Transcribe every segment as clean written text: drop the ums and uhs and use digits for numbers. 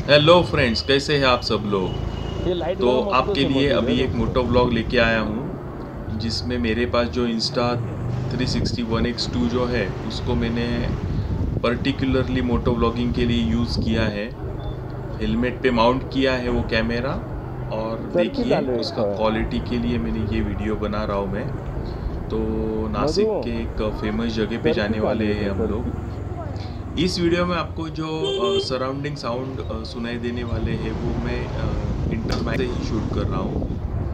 Hello friends, कैसे हैं आप सब लोग। ये लाइट तो गरम होते तो आपके लिए समजतील अभी एक दोस्तों. मोटो व्लॉग लेके आया हूँ जिसमें मेरे पास जो इंस्टा 360 1x2 जो है उसको मैंने पर्टिकुलरली मोटो व्लॉगिंग के लिए यूज़ किया है। हेलमेट पे माउंट किया है वो कैमरा, और सर्किट देखिए आले उसका खय क्वालिटी के लिए मैंने ये वीडियो बना रहा हूँ मैं। तो मधु नासिक के एक फेमस जगह पे जाने सर्किट वाले आले हैं हम लोग। सर्किट. इस वीडियो में आपको जो सराउंडिंग साउंड सुनाई देने वाले हैं वो मैं इंटरमाइक से ही शूट कर रहा हूँ।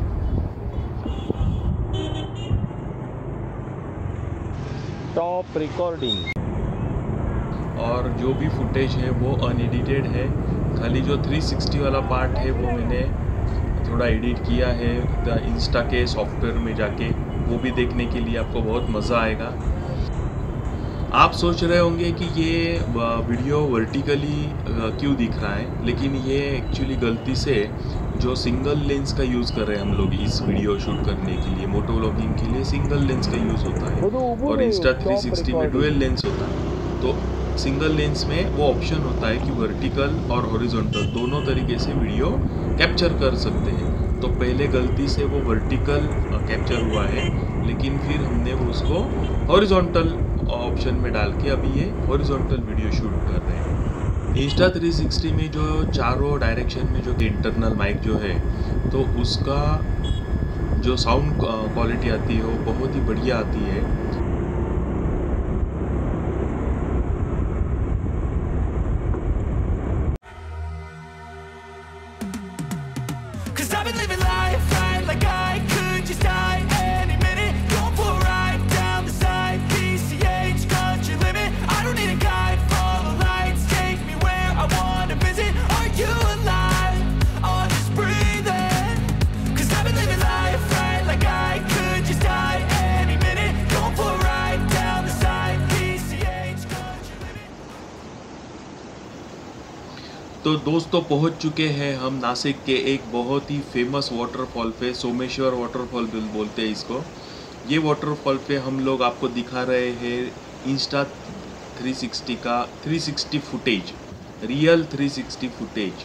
Top recording. और जो भी फुटेज है वो अनएडिटेड है। खाली जो 360 वाला पार्ट है वो मैंने थोड़ा एडिट किया है द इंस्टा के सॉफ्टवेयर में जाके। वो भी देखने के लिए आपको बहुत मज़ा आएगा। आप सोच रहे होंगे कि ये वीडियो वर्टिकली क्यों दिख रहा है, लेकिन ये एक्चुअली गलती से जो सिंगल लेंस का यूज़ कर रहे हैं हम लोग इस वीडियो शूट करने के लिए, मोटो व्लॉगिंग के लिए सिंगल लेंस का यूज़ होता है मधु उभू और रे इंस्टा टॉप 360 में डुअल रिकॉर्डिंग. लेंस होता है। तो सिंगल लेंस में वो ऑप्शन होता है कि वर्टिकल और हॉरिजॉन्टल दोनों तरीके से वीडियो कैप्चर कर सकते हैं। तो पहले गलती से वो वर्टिकल कैप्चर हुआ है, लेकिन फिर हमने वो उसको हॉरिजॉन्टल ऑप्शन में डाल के अभी ये हॉरिजॉन्टल वीडियो शूट कर रहे हैं। इंस्टा 360 में जो चारों डायरेक्शन में जो इंटरनल माइक जो है, तो उसका जो साउंड क्वालिटी आती है वो बहुत ही बढ़िया आती है। Cause I've been living life right like I could just die any minute. Going for a ride down the side, PCH country limit. I don't need a guide, follow lights, take me where I wanna visit. Are you alive? Or just breathing? Cause I've been living life right like I could just die any minute. Going for a ride down the side, PCH country limit. तो दोस्तों पहुंच चुके हैं हम नासिक के एक बहुत ही famous waterfall पे, सोमेश्वर वाटरफॉल बोलते हैं इसको। ये वाटरफॉल पे हम लोग आपको दिखा रहे हैं इंस्टा 360 का 360 footage, real 360 footage.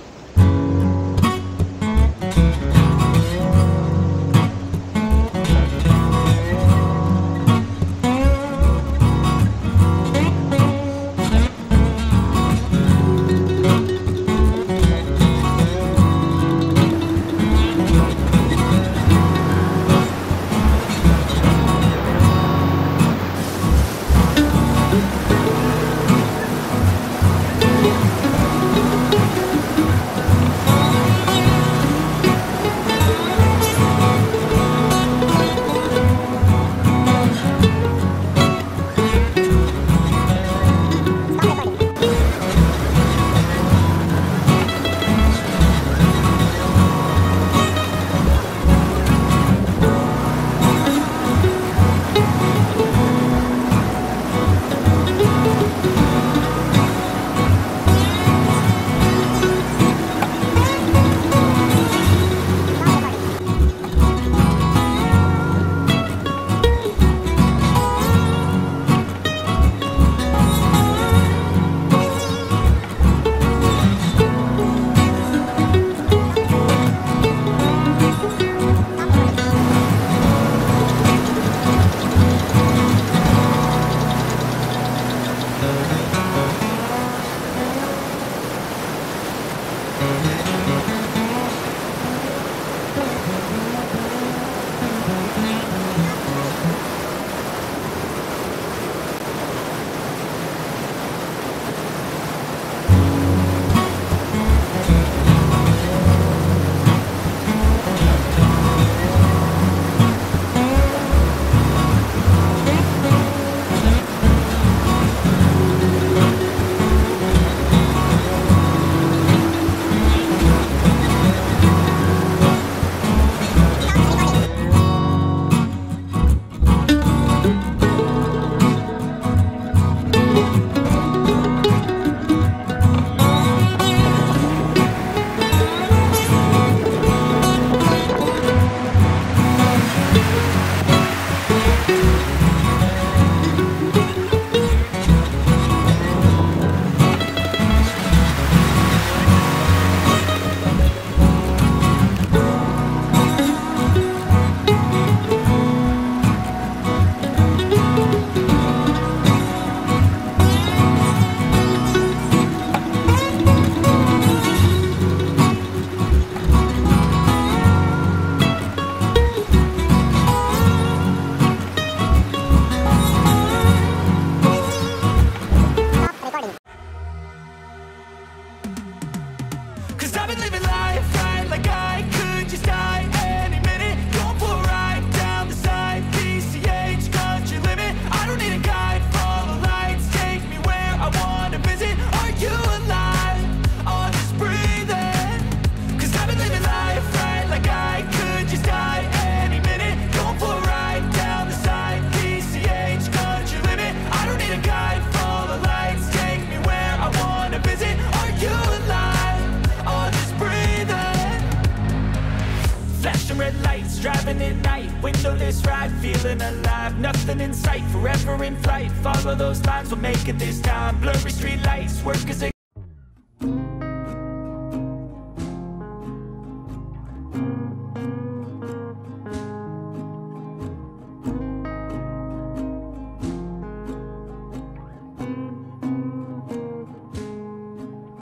Driving at night, windowless ride, feeling alive. Nothing in sight, forever in flight. Follow those lines, we'll make it this time. Blurry street lights, work as a